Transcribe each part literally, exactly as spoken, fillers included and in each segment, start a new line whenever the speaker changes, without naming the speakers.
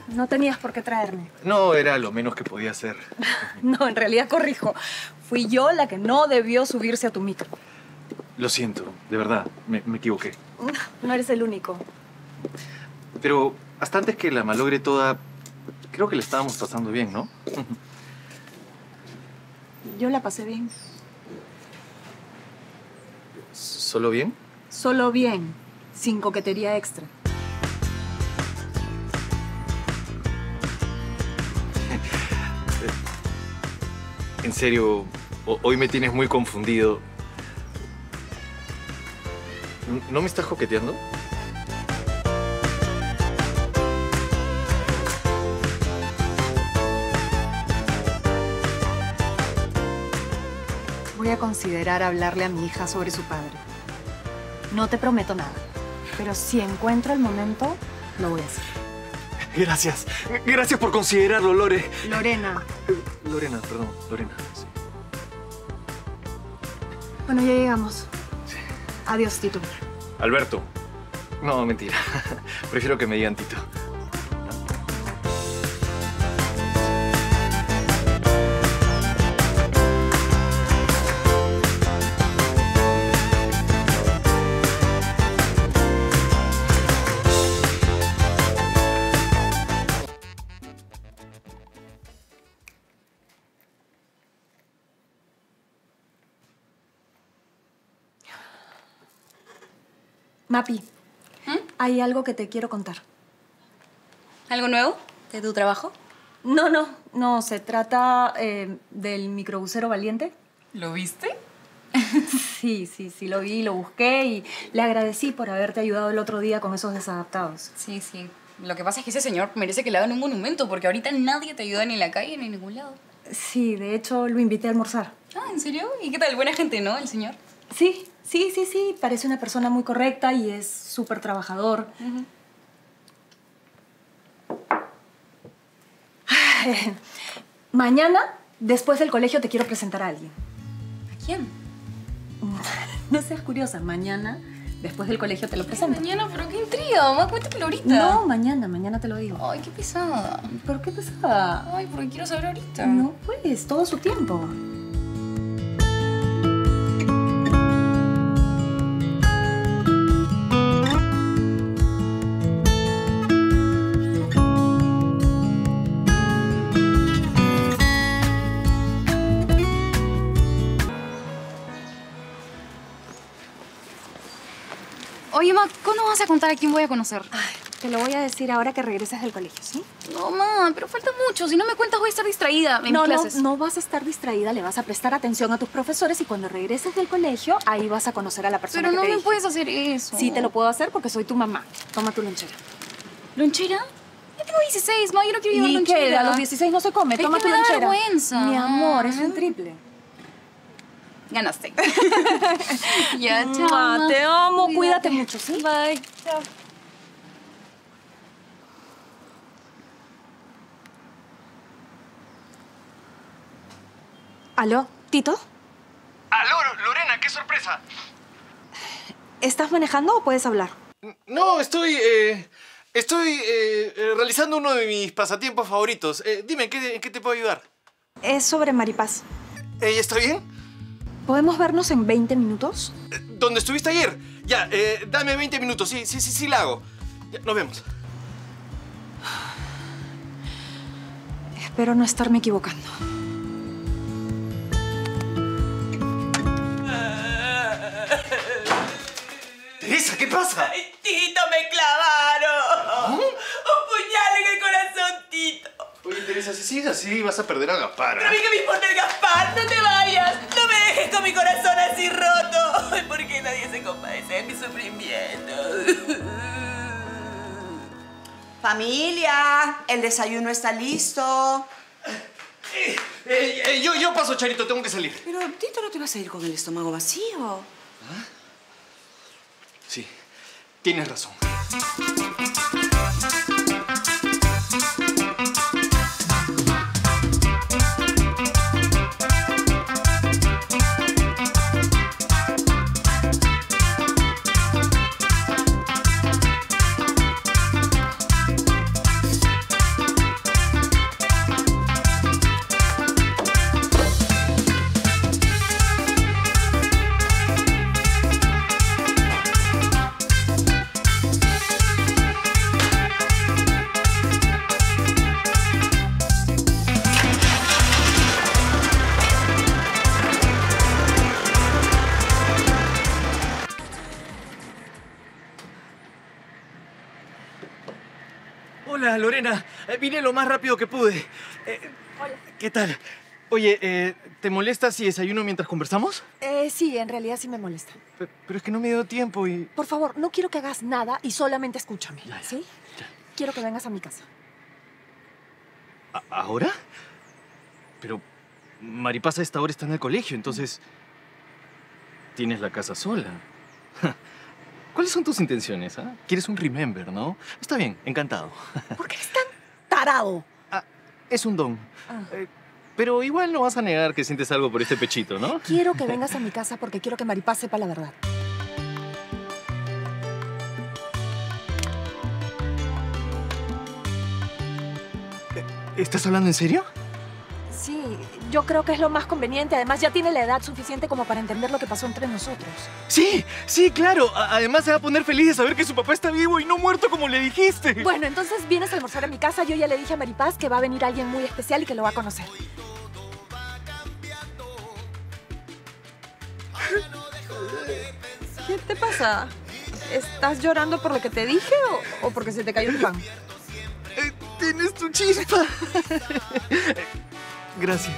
no tenías por qué traerme.
No, era lo menos que podía hacer.
No, en realidad corrijo. Fui yo la que no debió subirse a tu micro.
Lo siento, de verdad, me, me equivoqué.
No eres el único.
Pero hasta antes que la malogre toda, creo que le estábamos pasando bien, ¿no?
Yo la pasé bien.
¿Solo bien?
Solo bien, sin coquetería extra.
En serio, hoy me tienes muy confundido. ¿No me estás coqueteando?
Voy a considerar hablarle a mi hija sobre su padre. No te prometo nada, pero si encuentro el momento, lo voy a hacer.
Gracias. Gracias por considerarlo, Lore.
Lorena.
Lorena, perdón. Lorena, sí.
Bueno, ya llegamos.
Sí.
Adiós, Tito.
Alberto. No, mentira. Prefiero que me digan Tito.
Mapi,
¿Mm?
hay algo que te quiero contar.
¿Algo nuevo de tu trabajo?
No, no, no. Se trata eh, del microbusero valiente.
¿Lo viste?
Sí, sí, sí, lo vi, lo busqué y le agradecí por haberte ayudado el otro día con esos desadaptados.
Sí, sí. Lo que pasa es que ese señor merece que le hagan un monumento porque ahorita nadie te ayuda ni en la calle ni en ningún lado.
Sí, de hecho lo invité a almorzar.
Ah, ¿en serio? ¿Y qué tal? Buena gente, ¿no? El señor.
Sí, sí, sí, sí. Parece una persona muy correcta y es súper trabajador.
Uh-huh.
Mañana, después del colegio, te quiero presentar a alguien.
¿A quién?
No seas curiosa. Mañana, después del colegio, te lo presento.
Mañana, pero qué intriga. Mamá, cuéntamelo ahorita.
No, mañana, mañana te lo digo.
Ay, qué pesada.
¿Pero qué pesada?
Ay, porque quiero saber ahorita.
No, pues, todo su tiempo.
Oye, ma, ¿cuándo vas a contar a quién voy a conocer?
Ay, te lo voy a decir ahora que regreses del colegio, ¿sí?
No, ma, pero falta mucho. Si no me cuentas, voy a estar distraída en
no,
mis clases.
No, no vas a estar distraída. Le vas a prestar atención a tus profesores y cuando regreses del colegio, ahí vas a conocer a la persona
Pero
que
no
te
me
dije.
puedes hacer eso.
Sí, te lo puedo hacer porque soy tu mamá. Toma tu lonchera.
¿Lonchera? Ya tengo dieciséis, ma. Yo no quiero llevar
¿Y
lonchera.
qué? A los dieciséis no se come.
Es
Toma
que
tu
me da
lonchera.
vergüenza.
Mi amor, es un triple.
Ganaste. Ya, chao.
Ma,
ma.
te amo.
Cuídate.
Cuídate mucho, ¿sí?
Bye. Chao.
¿Aló? ¿Tito?
¡Aló, Lorena! ¡Qué sorpresa!
¿Estás manejando o puedes hablar?
No, estoy... Eh, estoy eh, eh, realizando uno de mis pasatiempos favoritos. Eh, dime, ¿en qué, ¿en qué te puedo ayudar?
Es sobre Maripaz.
¿Ella está bien?
¿Podemos vernos en veinte minutos?
Eh, ¿Dónde estuviste ayer? Ya, eh, dame veinte minutos. Sí, sí, sí, sí la hago. Ya, nos vemos.
Espero no estarme equivocando.
Teresa, ¿qué pasa?
¡Ay, Tito, me clavaron!
¿Mm?
¡Un puñal en el corazón, Tito!
Oye, Teresa, si sigues así vas a perder a Gaspar.
¡Pero a mí que me importa el Gaspar! ¡No te vayas! ¡No me dejes con mi corazón así roto! Ay, ¿por qué nadie se compadece de mi sufrimiento?
Familia, el desayuno está listo.
Eh, eh, eh, yo, yo paso, Charito, tengo que salir.
Pero, Tito, ¿no te vas a ir con el estómago vacío?
Sí, tienes razón. Hola, Lorena. Eh, vine lo más rápido que pude. Eh,
Hola.
¿Qué tal? Oye, eh, ¿te molesta si desayuno mientras conversamos?
Eh, sí, en realidad sí me molesta.
Pe- Pero es que no me dio tiempo y...
Por favor, no quiero que hagas nada y solamente escúchame,
Ya, ya,
¿sí?
ya.
Quiero que vengas a mi casa.
¿A- ¿Ahora? Pero Maripaz a esta hora está en el colegio, entonces... Tienes la casa sola. ¿Cuáles son tus intenciones? Ah? Quieres un remember, ¿no? Está bien, encantado.
¿Por qué eres tan tarado?
Ah, es un don.
Ah.
Eh, pero igual no vas a negar que sientes algo por este pechito, ¿no?
Quiero que vengas a mi casa porque quiero que Maripaz sepa la verdad.
¿Estás hablando en serio?
Sí, yo creo que es lo más conveniente. Además, ya tiene la edad suficiente como para entender lo que pasó entre nosotros.
Sí, sí, claro. A- además se va a poner feliz de saber que su papá está vivo y no muerto como le dijiste.
Bueno, entonces vienes a almorzar a mi casa. Yo ya le dije a Maripaz que va a venir alguien muy especial y que lo va a conocer. ¿Qué te pasa? ¿Estás llorando por lo que te dije o, o porque se te cayó el pan?
Eh, Tienes tu chispa. Gracias.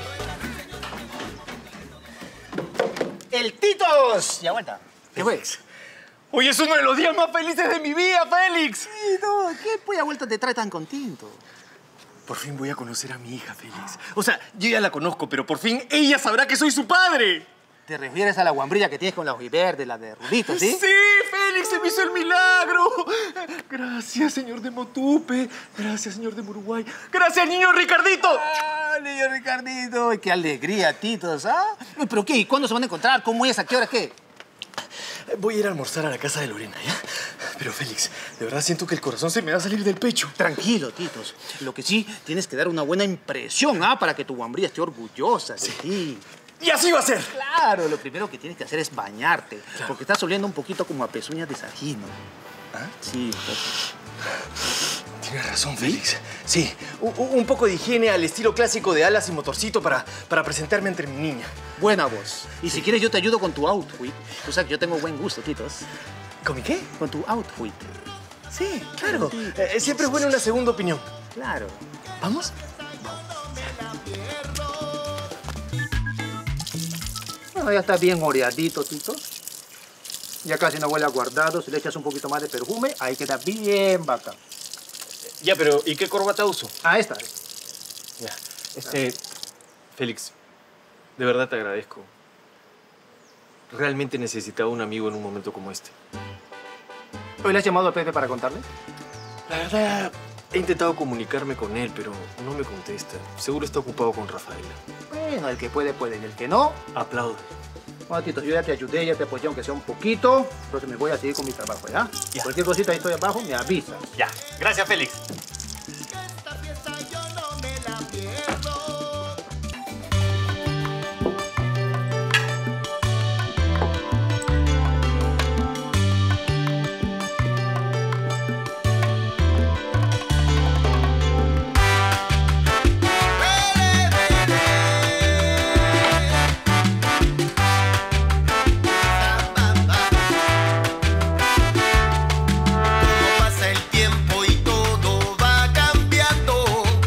¡El Titos! Ya vuelta. ¿Qué fue?
Hoy es uno de los días más felices de mi vida, Félix.
Sí, no, ¿qué pues a vuelta te trae tan contento?
Por fin voy a conocer a mi hija, Félix. O sea, yo ya la conozco, pero por fin ella sabrá que soy su padre.
¿Te refieres a la guambrilla que tienes con la ojiverde, la de Rudito, sí?
Sí, Félix, se me hizo el milagro. Gracias, señor de Motupe. Gracias, señor de Uruguay. Gracias, niño Ricardito.
¡Ah, niño Ricardito! ¡Qué alegría, Titos! ¿Ah? Uy, ¿pero qué? ¿Y cuándo se van a encontrar? ¿Cómo es? ¿A qué hora qué?
Voy a ir a almorzar a la casa de Lorena, ¿ya? Pero, Félix, de verdad siento que el corazón se me va a salir del pecho.
Tranquilo, Titos. Lo que sí, tienes que dar una buena impresión, ¿ah? Para que tu guambrilla esté orgullosa de ti.
Y así va a ser.
Claro, lo primero que tienes que hacer es bañarte. Porque estás oliendo un poquito como a pezuñas de sajino.
¿Ah?
Sí, pues.
Tienes razón, Félix. Sí, un, un poco de higiene al estilo clásico de alas y motorcito para, para presentarme entre mi niña.
Buena voz. Y si quieres yo te ayudo con tu outfit. Tú sabes que yo tengo buen gusto, Titos.
¿Con mi qué?
Con tu outfit.
Sí, claro. Eh, siempre es buena una segunda opinión.
Claro.
¿Vamos?
Bueno, ya está bien oreadito, Titos. Ya casi no huele a guardado. Si le echas un poquito más de perfume, ahí queda bien bacán.
Ya, pero ¿y qué corbata uso?
Ah, esta.
Ya. Este, Félix, de verdad te agradezco. Realmente necesitaba un amigo en un momento como este.
¿Hoy le has llamado a Pepe para contarle?
La verdad, he intentado comunicarme con él, pero no me contesta. Seguro está ocupado con Rafaela.
Bueno, el que puede, puede. Y el que no...
Aplaude.
Bueno, Titos, yo ya te ayudé, ya te apoyé, aunque sea un poquito. Entonces me voy a seguir con mi trabajo, ¿ya?
Ya.
Cualquier cosita, ahí estoy abajo, me avisas.
Ya. Gracias, Félix.
Pasa el tiempo y todo va cambiando.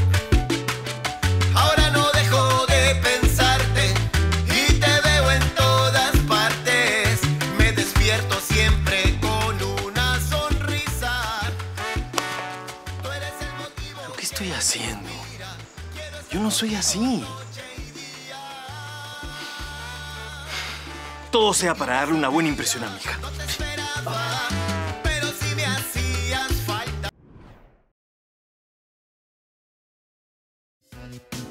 Ahora no dejo de pensarte y te veo en todas partes. Me despierto siempre con una sonrisa. Tú eres el motivo.
¿Pero qué estoy haciendo? Yo no soy así. Todo sea para darle una buena impresión a mi hija.
Pero si me hacías falta.